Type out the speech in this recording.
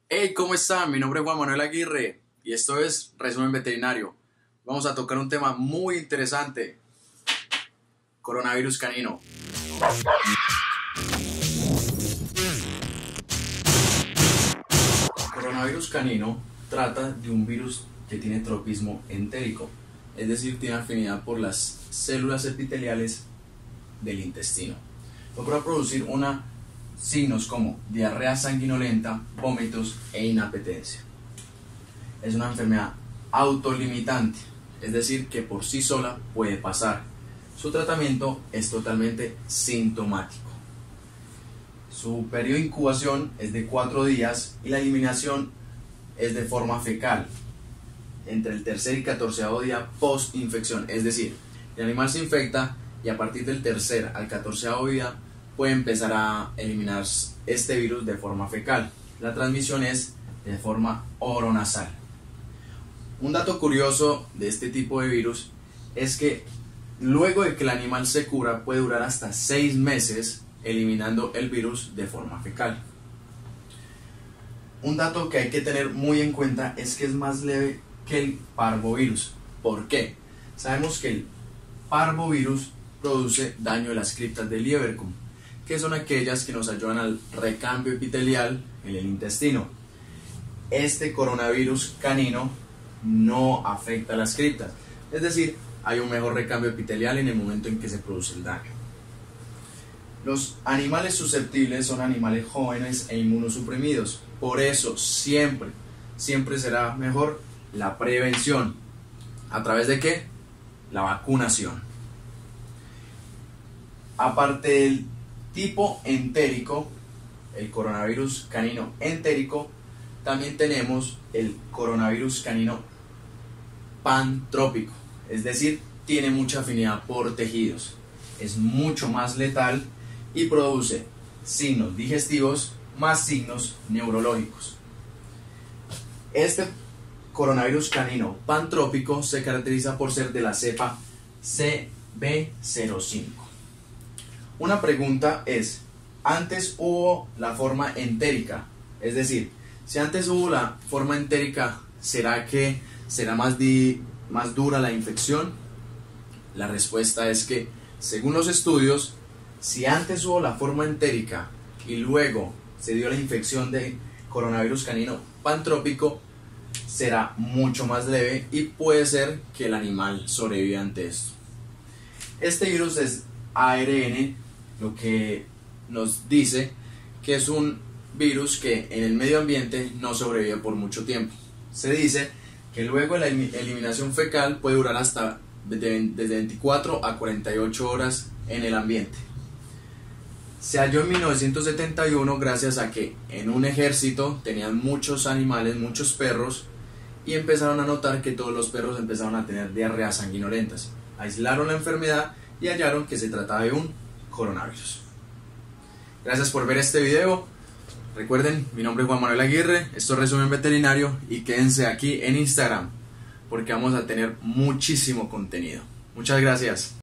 Hey, ¿cómo están? Mi nombre es Juan Manuel Aguirre y esto es Resumen Veterinario. Vamos a tocar un tema muy interesante: coronavirus canino. El coronavirus canino trata de un virus que tiene tropismo entérico, es decir, tiene afinidad por las células epiteliales del intestino. Logra producir signos como diarrea sanguinolenta, vómitos e inapetencia. Es una enfermedad autolimitante, es decir, que por sí sola puede pasar. Su tratamiento es totalmente sintomático. Su periodo de incubación es de 4 días y la eliminación es de forma fecal entre el tercer y 14º día post infección, es decir, el animal se infecta y a partir del tercer al 14º día puede empezar a eliminar este virus de forma fecal. La transmisión es de forma oronasal. Un dato curioso de este tipo de virus es que luego de que el animal se cura puede durar hasta 6 meses eliminando el virus de forma fecal. Un dato que hay que tener muy en cuenta es que es más leve que el parvovirus. ¿Por qué? Sabemos que el parvovirus produce daño de las criptas de Lieberkühn, que son aquellas que nos ayudan al recambio epitelial en el intestino. Este coronavirus canino no afecta a las criptas, es decir, hay un mejor recambio epitelial en el momento en que se produce el daño. Los animales susceptibles son animales jóvenes e inmunosuprimidos, por eso siempre será mejor la prevención. ¿A través de qué? La vacunación. Aparte del tipo entérico, el coronavirus canino entérico, también tenemos el coronavirus canino pantrópico, es decir, tiene mucha afinidad por tejidos, es mucho más letal y produce signos digestivos más signos neurológicos. Este coronavirus canino pantrópico se caracteriza por ser de la cepa CB05. Una pregunta es: antes hubo la forma entérica, es decir, si antes hubo la forma entérica, ¿será que será más dura la infección? La respuesta es que, según los estudios, si antes hubo la forma entérica y luego se dio la infección de coronavirus canino pantrópico, será mucho más leve y puede ser que el animal sobreviva ante esto. Este virus es ARN, lo que nos dice que es un virus que en el medio ambiente no sobrevive por mucho tiempo. Se dice que luego de la eliminación fecal puede durar hasta desde 24 a 48 horas en el ambiente. Se halló en 1971 gracias a que en un ejército tenían muchos animales, muchos perros, y empezaron a notar que todos los perros empezaron a tener diarreas sanguinolentas. Aislaron la enfermedad y hallaron que se trataba de un coronavirus. Gracias por ver este video. Recuerden, mi nombre es Juan Manuel Aguirre, esto es Resumen Veterinario, y quédense aquí en Instagram porque vamos a tener muchísimo contenido. Muchas gracias.